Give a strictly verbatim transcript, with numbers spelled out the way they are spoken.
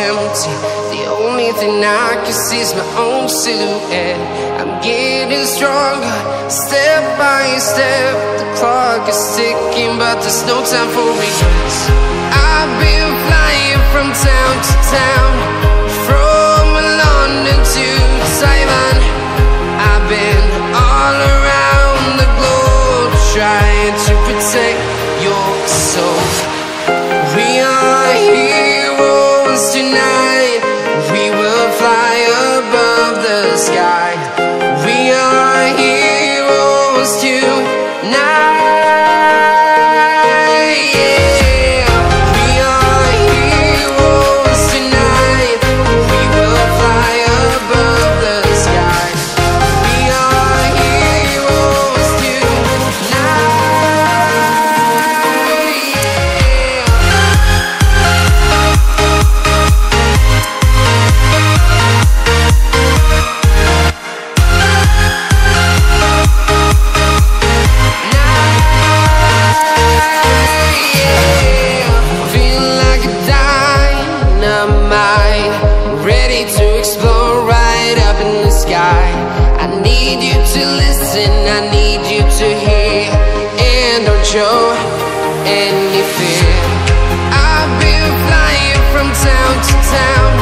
empty. The only thing I can see is my own silhouette. I'm getting stronger, step by step. The clock is ticking, but there's no time for regrets. I've been flying from town to town, from London to Taiwan. I've been all around the globe, trying to protect your soul. We are heroes tonight. We will fly above the sky. We are heroes tonight. Show any fear. I've been flying from town to town,